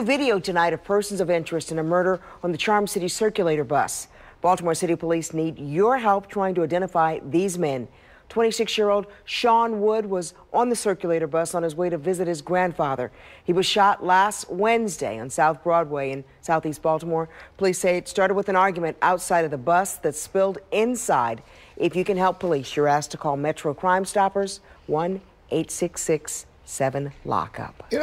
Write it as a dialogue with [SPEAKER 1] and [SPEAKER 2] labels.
[SPEAKER 1] Video tonight of persons of interest in a murder on the Charm City Circulator bus. Baltimore City Police need your help trying to identify these men. 26-year-old Sean Wood was on the Circulator bus on his way to visit his grandfather. He was shot last Wednesday on South Broadway in Southeast Baltimore. Police say it started with an argument outside of the bus that spilled inside. If you can help police, you're asked to call Metro Crime Stoppers 1-866-7-LOCK-UP.